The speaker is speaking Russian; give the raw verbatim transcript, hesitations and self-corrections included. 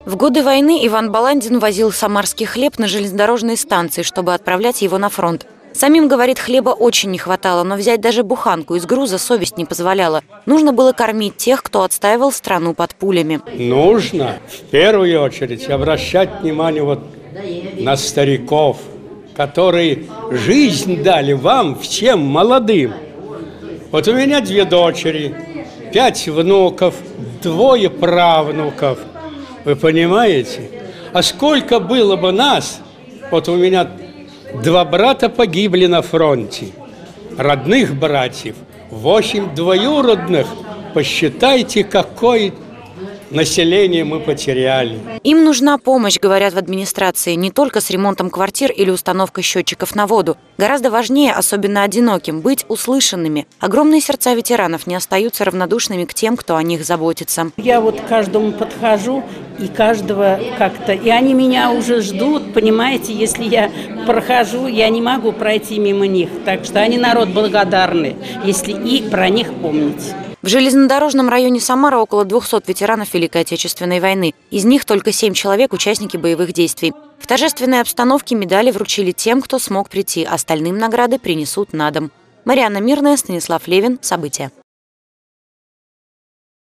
В годы войны Иван Баландин возил самарский хлеб на железнодорожные станции, чтобы отправлять его на фронт. Самим, говорит, хлеба очень не хватало, но взять даже буханку из груза совесть не позволяла. Нужно было кормить тех, кто отстаивал страну под пулями. Нужно в первую очередь обращать внимание вот на стариков, которые жизнь дали вам, всем молодым. Вот у меня две дочери, пять внуков, двое правнуков. Вы понимаете? А сколько было бы нас, вот у меня два брата погибли на фронте, родных братьев, восемь двоюродных. Посчитайте, какое население мы потеряли. Им нужна помощь, говорят в администрации, не только с ремонтом квартир или установкой счетчиков на воду. Гораздо важнее, особенно одиноким, быть услышанными. Огромные сердца ветеранов не остаются равнодушными к тем, кто о них заботится. Я вот к каждому подхожу, и каждого как-то... И они меня уже ждут, понимаете, если я прохожу, я не могу пройти мимо них. Так что они народ благодарны, если и про них помнить. В железнодорожном районе Самара около двухсот ветеранов Великой Отечественной войны. Из них только семь человек – участники боевых действий. В торжественной обстановке медали вручили тем, кто смог прийти. Остальным награды принесут на дом. Марьяна Мирная, Станислав Левин. События.